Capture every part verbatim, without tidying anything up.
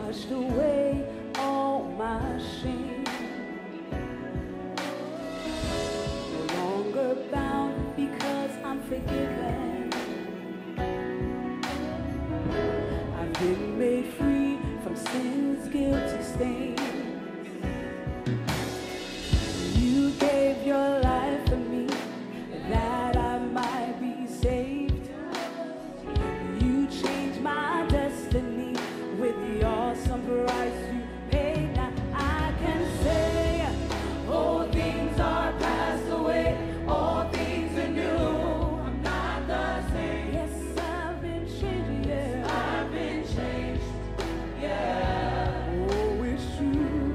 washed away all my shame. No longer bound because I'm forgiven. I've been made free from sin's guilty stain. You gave your life for me that I might be saved. You changed my destiny with the awesome price you paid. Now I can say all things are passed away, all things are new. I'm not the same. Yes, I've been changed, yeah. I've been changed, yeah. Oh, it's true.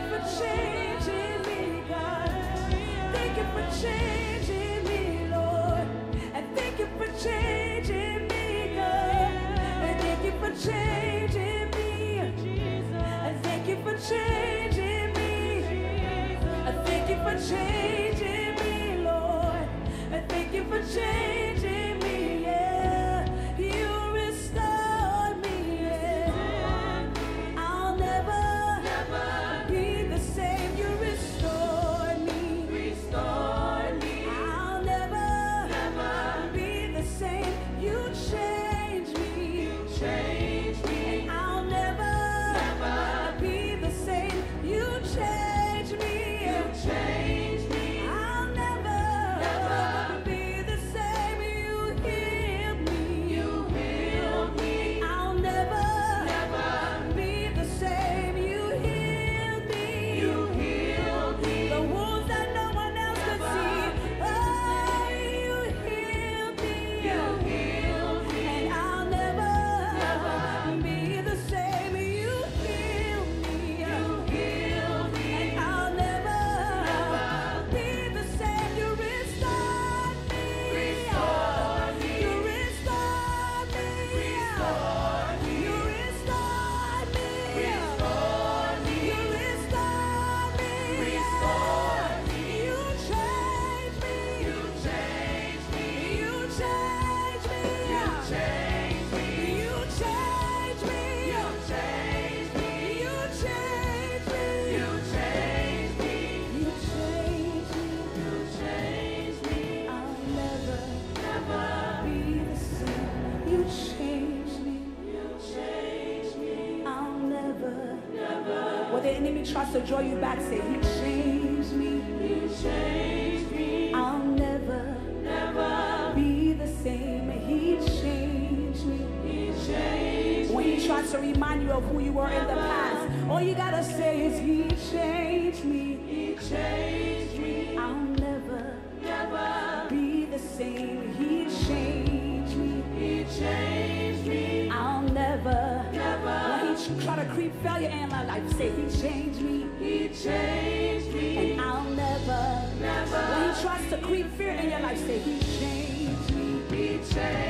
for changing me, God. Thank you for changing me, Lord. And thank you for changing me, God. And thank you for changing me. And thank you for changing me. And thank you for changing me, Lord. And thank you for changing me, yeah. You restore me, yeah. I'll never, never be the same. You restore me, restore me. I'll never, never be the same. You change me, you change me. And I'll never, never be the same. You change me, you change me. I'll never, never be the same. You heal me, you heal me. I'll never, never be the same. You heal me, you heal me. The wounds that no one else could see. Oh, you heal me, you heal me. And I'll never, never be the same. You heal me, you heal me. And I'll never, never be the same. You restore me, restore me. You restore me, restore me. You restore me, restore me. You restore me, restore me. You change me, you change me. You change me, you change me. You change me, you change me. You change me, you change me. You change me, you change me. I'll never, never be the same. You change me, you change me. I'll never, never. When the enemy tries to draw you back, say, He changed me, He changed me. I'll never, never be the same. He changed me, He changed me. When He tries to remind you of who you were in the past, all you gotta say is, He changed me, He changed me. I'll never, never be the same. He changed me, He changed me. I'll never, never. When He try to creep failure in my life, say, He changed me, He changed me. And I'll never, never. When He tries to creep fear in your life, say, He changed me, He changed me.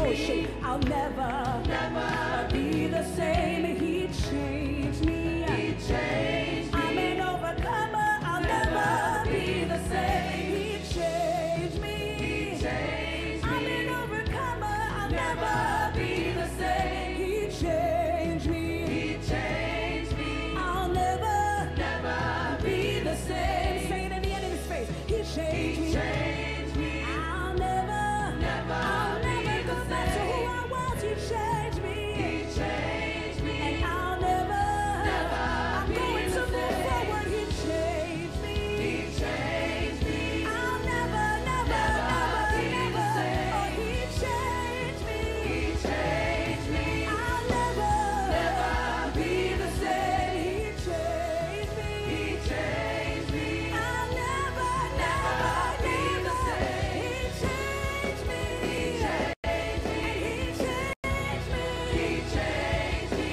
I'll never, never be the same. He changed me, He changed me. I'm an overcomer. I'll never be the same. He changed me, He changed me. I'm an overcomer. I'll never be the same. He changed me, He changed me. I'll never, never be the same. Say it in the enemy's face. He changed me, changed me. I'll never, never, I'll never go back to who I was. He changed me, He changed me. And I'll never, never. I'm going to move forward. He changed me, He changed me. I'll never, never, never, never. Oh, He changed me, He changed me. I'll never, never be the same. He changed me, He changed me. I'll never, never be the same. He changed me, He changed me. He changed me, He changed me. He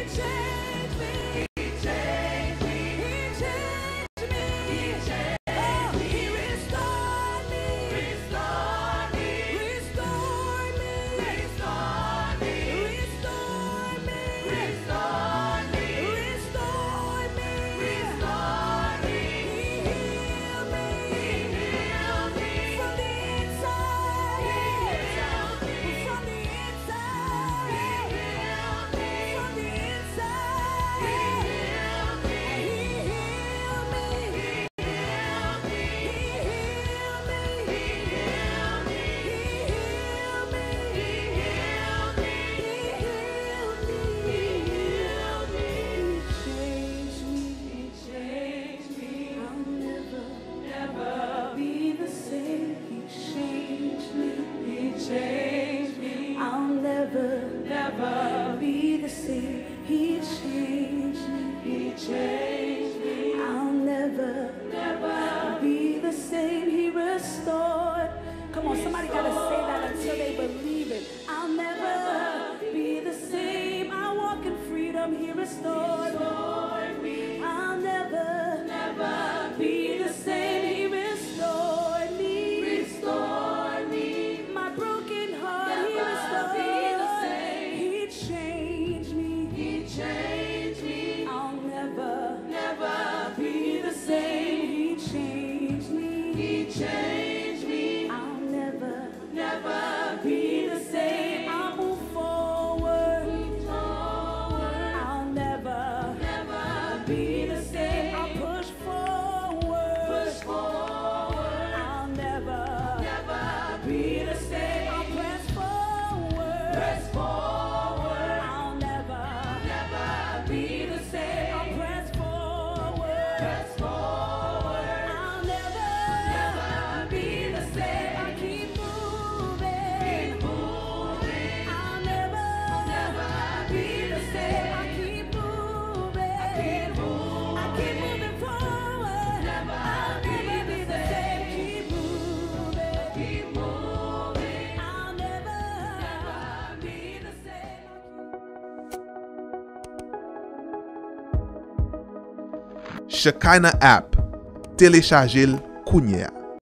changed me, He changed me. He changed me, He changed me. Oh, He restored me, restored me, restored me, restored me, restored me, restored me, restored me, restored me. He healed me, He healed me from the inside, He healed me from the inside, He healed me from the inside, He healed me, He healed me, He healed me, He healed me, He healed me, He healed me, He healed me, He healed me, He healed me. He changed me, He changed me. I'll never, never be the same. He changed me, He changed me. I'll never, never be the same. He changed me, He changed me. I'll never, never be the same. He restored. Come on, somebody gotta say that until they believe it. I'll never be the same. I walk in freedom. He restored me. I'll never, Shekinah app, téléchargez-le kounye.